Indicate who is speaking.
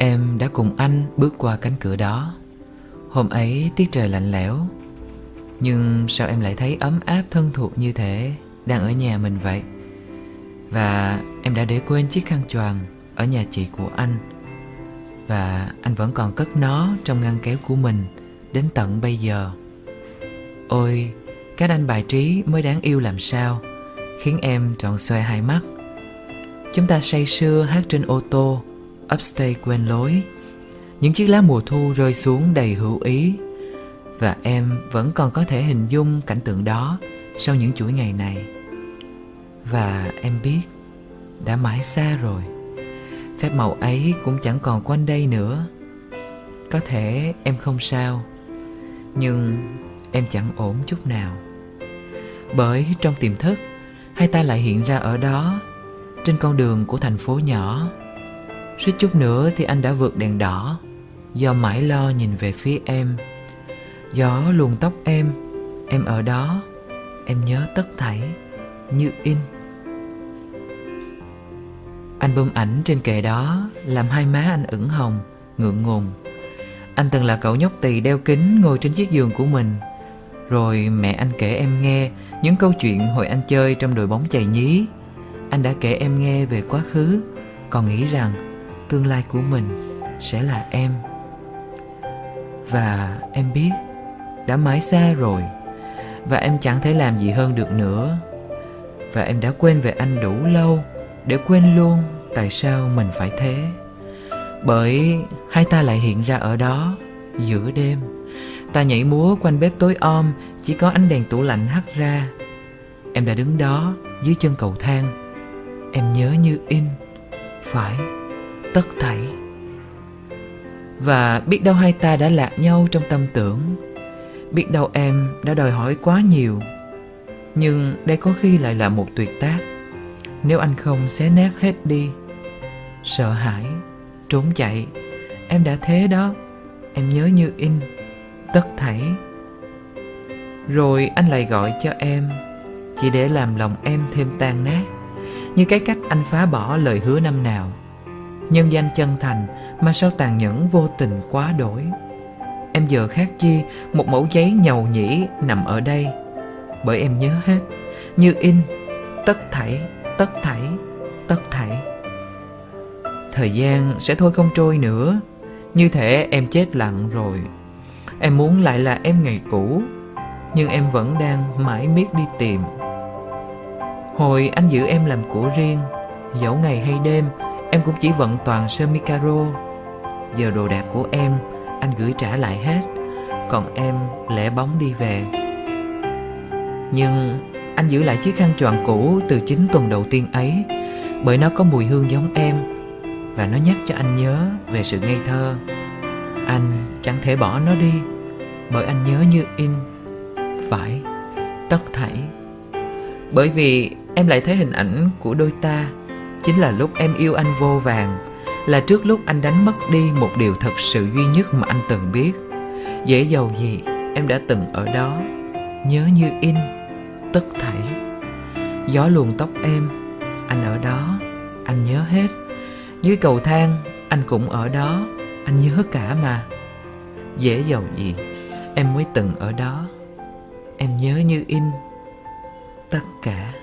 Speaker 1: Em đã cùng anh bước qua cánh cửa đó. Hôm ấy tiết trời lạnh lẽo, nhưng sao em lại thấy ấm áp thân thuộc như thể đang ở nhà mình vậy. Và em đã để quên chiếc khăn choàng ở nhà chị của anh, và anh vẫn còn cất nó trong ngăn kéo của mình đến tận bây giờ. Ôi, cách anh bài trí mới đáng yêu làm sao, khiến em tròn xoe hai mắt. Chúng ta say sưa hát trên ô tô Upstate quên lối. Những chiếc lá mùa thu rơi xuống đầy hữu ý, và em vẫn còn có thể hình dung cảnh tượng đó sau những chuỗi ngày này. Và em biết đã mãi xa rồi, phép màu ấy cũng chẳng còn quanh đây nữa. Có thể em không sao, nhưng em chẳng ổn chút nào. Bởi trong tiềm thức, hai ta lại hiện ra ở đó, trên con đường của thành phố nhỏ. Suýt chút nữa thì anh đã vượt đèn đỏ, do mãi lo nhìn về phía em. Gió luồn tóc em ở đó, em nhớ tất thảy như in. Album ảnh trên kệ đó làm hai má anh ửng hồng, ngượng ngùng. Anh từng là cậu nhóc tỳ đeo kính ngồi trên chiếc giường của mình. Rồi mẹ anh kể em nghe những câu chuyện hồi anh chơi trong đội bóng chày nhí. Anh đã kể em nghe về quá khứ, còn nghĩ rằng tương lai của mình sẽ là em. Và em biết đã mãi xa rồi, và em chẳng thể làm gì hơn được nữa. Và em đã quên về anh đủ lâu để quên luôn tại sao mình phải thế. Bởi hai ta lại hiện ra ở đó giữa đêm. Ta nhảy múa quanh bếp tối om, chỉ có ánh đèn tủ lạnh hắt ra. Em đã đứng đó dưới chân cầu thang. Em nhớ như in, phải, tất thảy. Và biết đâu hai ta đã lạc nhau trong tâm tưởng. Biết đâu em đã đòi hỏi quá nhiều. Nhưng đây có khi lại là một tuyệt tác, nếu anh không xé nát hết đi. Sợ hãi, trốn chạy, em đã thế đó. Em nhớ như in, tất thảy. Rồi anh lại gọi cho em, chỉ để làm lòng em thêm tan nát, như cái cách anh phá bỏ lời hứa năm nào. Nhân danh chân thành mà sao tàn nhẫn vô tình quá đổi. Em giờ khác chi một mẩu giấy nhầu nhĩ nằm ở đây. Bởi em nhớ hết, như in, tất thảy, tất thảy, tất thảy. Thời gian sẽ thôi không trôi nữa, như thể em chết lặng rồi. Em muốn lại là em ngày cũ, nhưng em vẫn đang mãi miết đi tìm. Hồi anh giữ em làm của riêng, dẫu ngày hay đêm em cũng chỉ vận toàn sơ mi caro. Giờ đồ đạc của em anh gửi trả lại hết, còn em lẻ bóng đi về. Nhưng anh giữ lại chiếc khăn choàng cũ từ 9 tuần đầu tiên ấy, bởi nó có mùi hương giống em, và nó nhắc cho anh nhớ về sự ngây thơ. Anh chẳng thể bỏ nó đi, bởi anh nhớ như in, phải, tất thảy. Bởi vì em lại thấy hình ảnh của đôi ta, chính là lúc em yêu anh vô vàn, là trước lúc anh đánh mất đi một điều thật sự duy nhất mà anh từng biết. Dễ dầu gì em đã từng ở đó, nhớ như in, tất thảy. Gió luồn tóc em, anh ở đó, anh nhớ hết. Dưới cầu thang, anh cũng ở đó, anh nhớ cả mà. Dễ dầu gì em mới từng ở đó, em nhớ như in, tất cả.